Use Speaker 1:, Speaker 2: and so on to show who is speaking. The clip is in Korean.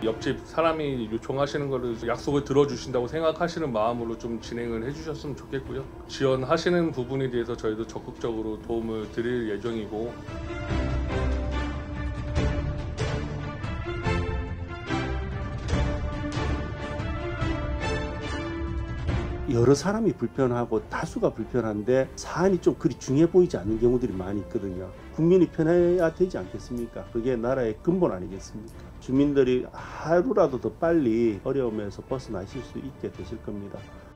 Speaker 1: 옆집 사람이 요청하시는 거를 약속을 들어주신다고 생각하시는 마음으로 좀 진행을 해주셨으면 좋겠고요. 지원하시는 부분에 대해서 저희도 적극적으로 도움을 드릴 예정이고,
Speaker 2: 여러 사람이 불편하고 다수가 불편한데 사안이 좀 그리 중요해 보이지 않는 경우들이 많이 있거든요. 국민이 편해야 되지 않겠습니까? 그게 나라의 근본 아니겠습니까? 주민들이 하루라도 더 빨리 어려움에서 벗어나실 수 있게 되실 겁니다.